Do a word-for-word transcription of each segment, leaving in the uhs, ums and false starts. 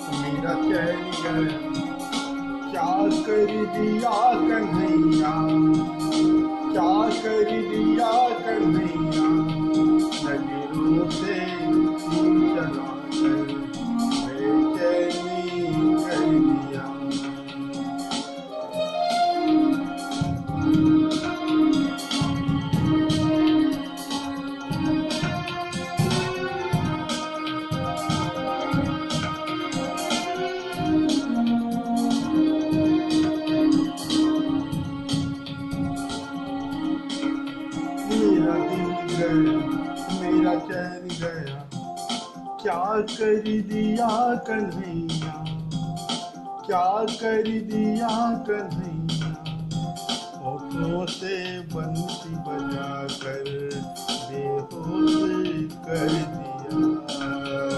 मेरा चैन गया। क्या कर दिया कन्हैया, क्या कर दिया कन्हैया, नजरों से चला कर बेचैनी कर दिया। मेरा दिल गया, मेरा चैन गया, क्या कर दिया कन्हैया, क्या कर दिया कन्हैया, होठों से बंसी बजा कर बेहोश कर दिया।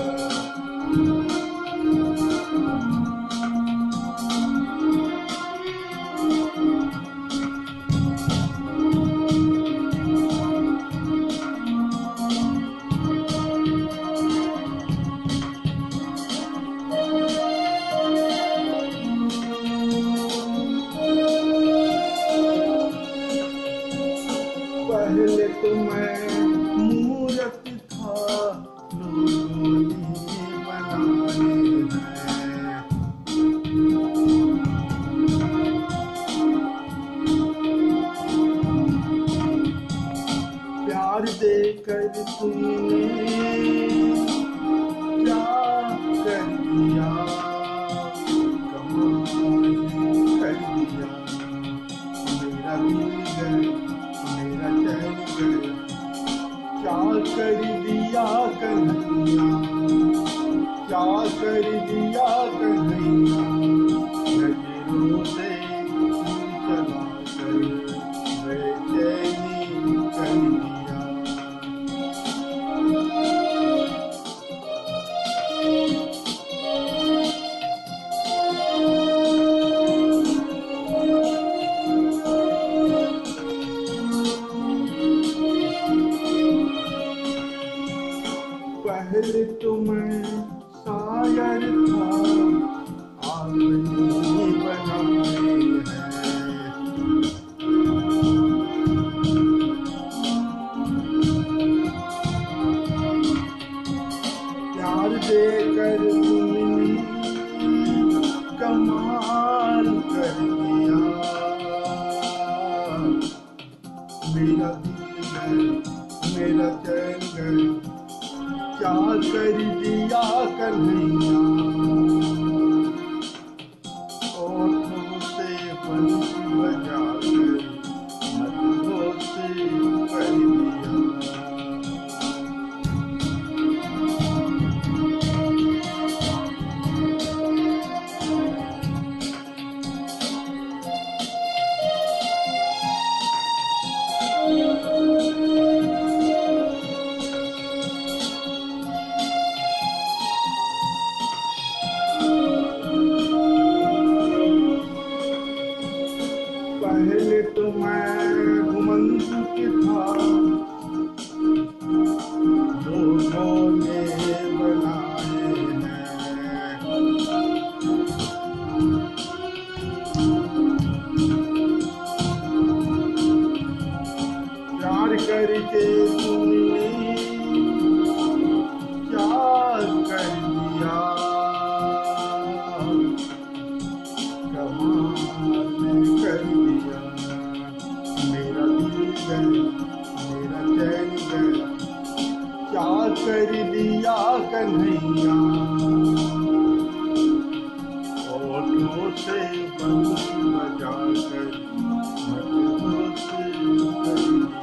पहले तो मैं मूरत था, लोगों ने बनाए हैं। प्यार देकर तुमने क्या कर दिया, कमाल कर दिया। मेरा दिल गया, मेरा चैन गया, क्या कर दिया कन्हैया, क्या कर दिया कन्हैया, नजरों से चला कर बेचैनी कर दिया। पहले तो मैं शायर था, आपने बनाए हैं। प्यार देकर तुमने कमाल कर दिया। मेरा दिल गया, मेरा चैन गया, क्या कर दिया कन्हैया, होठों से बंसी बजा कर मदहोश कर दिया। पहले तो मैं घुमंतु था, लोगों ने बनाए हैं। प्यार करके तुमने क्या कर दिया, कमाल कर दिया। मेरा दिल गया, मेरा चैन गया, क्या कर दिया कन्हैया, होठों से बंसी बजा कर मदहोश कर दिया।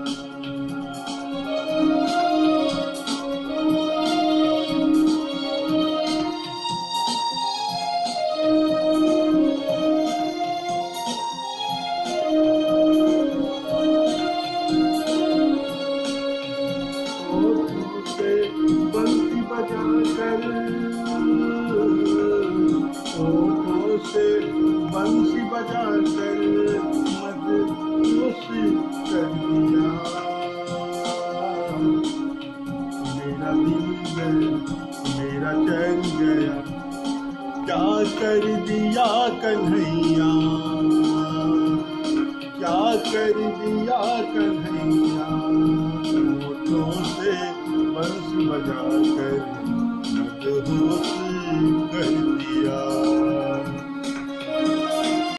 बंसी बजा कर, होठों से बंसी बजा कर मदहोश कर दिया। मेरा दिल गया, मेरा चैन गया, कर दिया कन्हैया, क्या कर दिया कन्हैया, होठों से बंसी बजा कर मदहोश